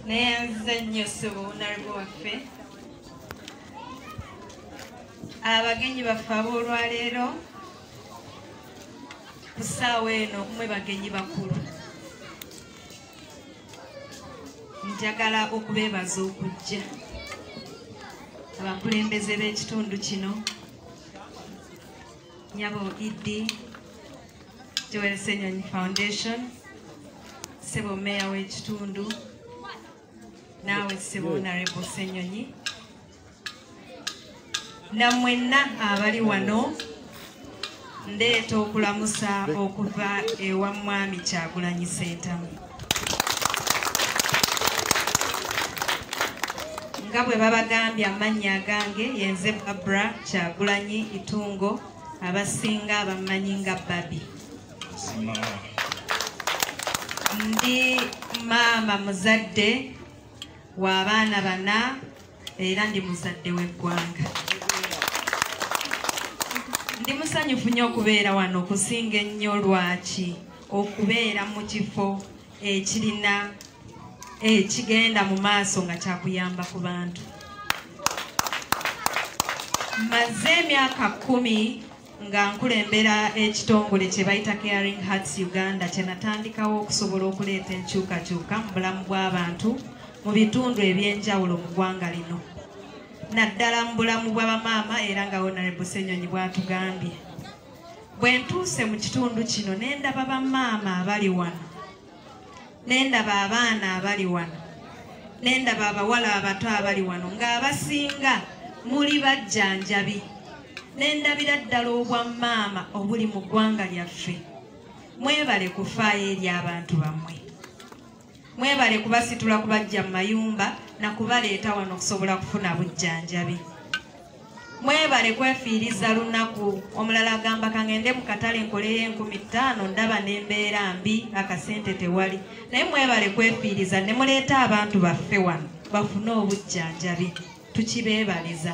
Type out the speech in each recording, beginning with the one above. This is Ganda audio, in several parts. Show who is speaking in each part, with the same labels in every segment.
Speaker 1: Ssenyonyi Honorable waffe abagenyi baffe ab'olwaleero ku ssaawa eno mmwe bagenyi bakulu njagala okubeebaza okujja abakulembeze b'ekitundu kino Nyabo Idi Ssenyonyi Foundation Ssebo Meya w'ekitundu naawe Ssebo Honorable Ssenyonyi na mwenna abali wano ndeeta okulamusa okuva ewa Mwami Kyagulanyi Ssentamu nga bwe babagambye amannya agange yenze Barbara Kyagulanyi Itungo abasinga abamanyi nga Barbie ndi maama muzadde w'abaana bana era ndi muzadde w'eggwanga ndi musanyufu nnyo okubeera wano okusinga ennyo lwaki okubeera mu kifo ekirina ekigenda mu maaso nga kyakuyamba ku bantu maze emyaka 10 nga nkulembera ekitongole kye bayita Caring Hearts Uganda kye natandikawo okusobola okuleeta enkyukakyuka mu bulamu bw'abantu mu bitundu eby'enjawulo mu ggwanga lino naddala mu bulamu bw'abamaama era nga Honorable Ssenyonyi bw'atugambye bwe ntuuse mu kitundu kino nendaba bamaama abali wano nendaba abaana abali wano nendaba abawala abato abali wano ng'abasinga muli bajjanjabi nendabira ddala obwa maama obuli mu ggwanga lyaffe mwebale kufaayo eri abantu bammwe mwebale kubasitula kubajja mu mayumba na kubaleeta wano okusobola kufuna bujjanjabi mwebale kwefiiriza lunaku omulala agamba kangende mu katale nkoleyo 15,000 ndaba n'embeera mbi akasente tewali naye mwebale kwefiiriza ne muleeta abantu baffe wano bafune obujjanjabi tukibeebaliza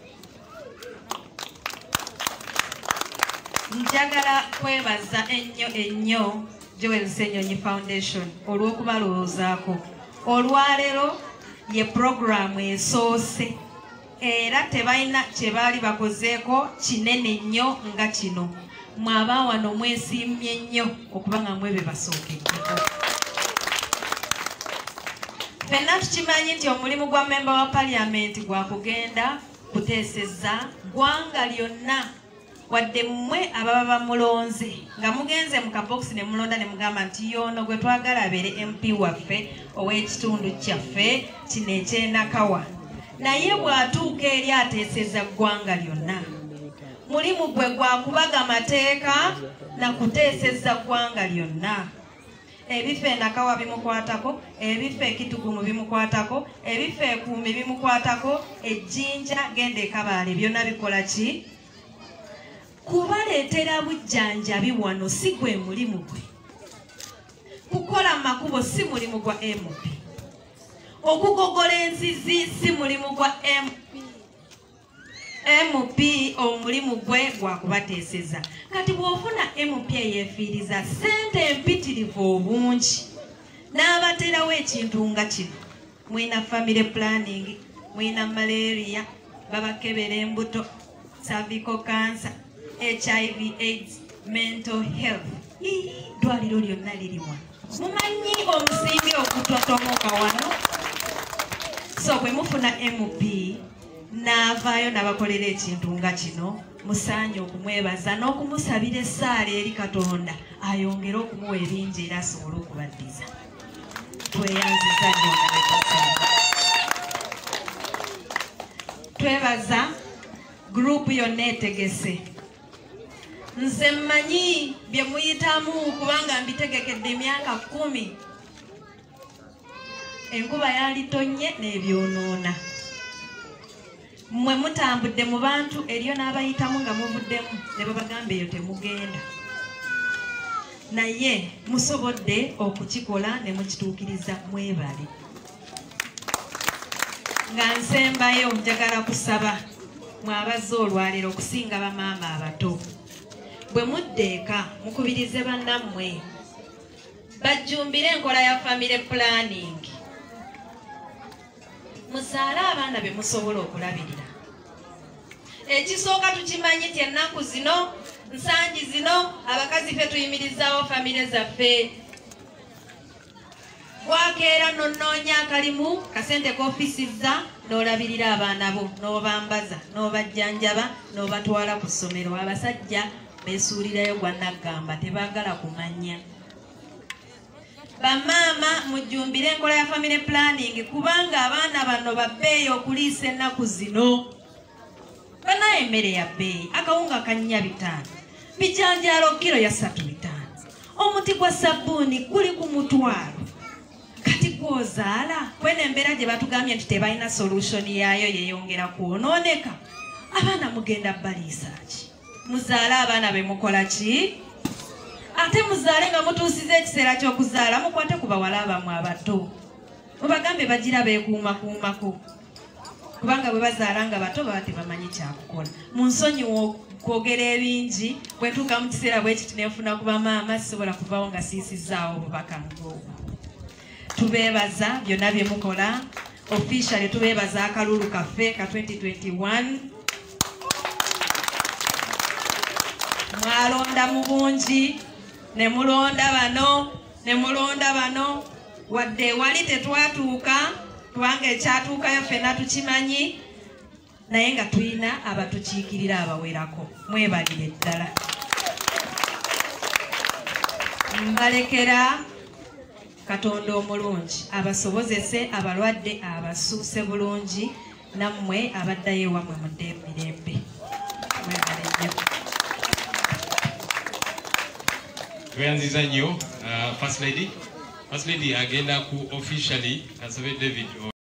Speaker 1: njagala kwebaza ennyo Ssenyonyi Foundation olw'okubalowoozaako olwaleero ye programu esoose era tebalina kye baali bakozeeko kinene nnyo nga kino mwaba wano mwesiimye nnyo okuba nga mwebe basookeddeko ffenna tukimanyi nti omulimu gwa memba wa paliamenti gwakugenda kuteeseza ggwanga lyonna wadde mmwe ababa bamulonze nga mugenze mu kabokisi ne mulonda ne mugamba nti yono gwe twagala abeere MP waffe ow'ekitundu kyaffe kino ekyenakawa naye bw'atuuka eri ateeseza ggwanga lyonna mulimu gwe gwakubaga mateeka na kuteeseza ggwanga lyonna ebifo enakawa bimukwatako ebifo ekitugumu bimukwatako ebifo ekuumi bimukwatako ejjinja genda ekabaale byonna bikola ki kubaleetera bujjanjabi wano si gwe mulimu gwe kukola makubo si mulimu gwa MP okugogola enzizi si mulimu gwa MP omulimu gwe gwakubateeseza kati bw'ofuna MP eyeefiiriza ssente empitirivu obungi n'abaterawo ekintu nga kino mwina family planning mwina malaria babakebera embuto cervical cancer HIV AIDS mental health ddwaliro lyonna liri wano mumanyi omusingi okutotomoka wano so bwe mufuna MP n'avaayo n'abakolera ekintu nga kino musaanye okumwebaza n'okumusabira essaala eri Katonda ayongere okumuwa ebingi era asobole okubaddiza tweyanziza nnyo twebaza gurupu yonna etegese nze mmanyi bye muyitamu kubanga mbitegekedde emyaka 10 enkuba yalitonye n'ebyonoona mmwe mutambudde mu bantu eriyo n'abayitamu nga muvuddemu ne babagamba eyo temugenda naye musobodde okukikola ne mukituukiriza mwebale nga nsembayo njagala kusaba mwabazze olwaleero okusinga bamaama abato bwe muddeeka mukubirize bannammwe bajjumbire enkola ya family planning muzaale abaana be musobola okulabirira. Ekisooka tukimanyi nti ennaku zino nsangi zino abakazi ffe tuyimirizaawo famire zaffe. Bwakeera n'onnoonya akalimu kasente k'ofisizza n'olabirira abaana bo n'obambaza n'obajjanjaba n'obatwala ku ssomero. Abasajja beesuulirayo gwa naggamba tebaagala kumanya. Bamaama mujjumbire enkola ya family planning kubanga abaana bano babbeeyi okuliisa ennaku zino. Banaye emmere ya bbeeyi, akawunga kannya 5, bijanjaalo kilo ya 3 5, omuti gwa sabbuuni guli ku mutwalo. Kati gwozaala kwena embeera gye batugambye nti tebalina solution yaayo yeeyongera kwonooneka. Abaana mugenda baliisa ki? Muzaale abaana be mukola ki? Ate muzaale nga mutuusiza ekiseera ky'okuzaala mukwate ku bawala abammwe abato. Mubagambe bagira beekuumakuumako. Kubanga bwe bazaala nga bato baba tebamanyi kyakukola. Munsonyiwa okwogera ebingi bwe ntuuka mu kiseera bwe kiti ne nfuna ku bamaama sisobola kuvaawo nga siisizaawo obubaka ng'obwo. Tubeebaza byonna bye mukola. Officially tubeebaza akalulu kaffe ka 2021. Mwalonda mu bungi ne mulonda bano wadde wali tetwatuuka kubanga ekyatuukayo ffenna tukimanyi naye nga tulina abatukiikirira abawerako. Mwebalire ddala. Mbalekera Katonda omulungi abasobozese abalwadde abasuuse bulungi nammwe abaddayo ewammwe mudde emirembe.
Speaker 2: Tweyanziza nnyo First Lady agenda ku officially Kasobe David